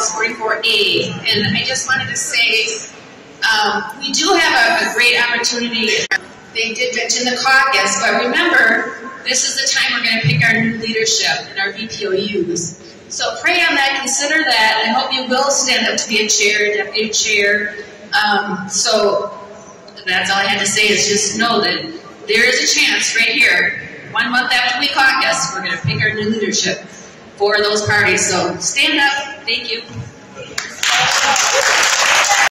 House 44A. And I just wanted to say, we do have a great opportunity. They did mention the caucus, but remember, this is the time we're going to pick our new leadership and our VPOUs. So pray on that, consider that, and I hope you will stand up to be a chair, deputy chair. So that's all I had to say, is just know that there is a chance right here. 1 month after we caucus, we're going to pick our new leadership for those parties. So stand up. Thank you.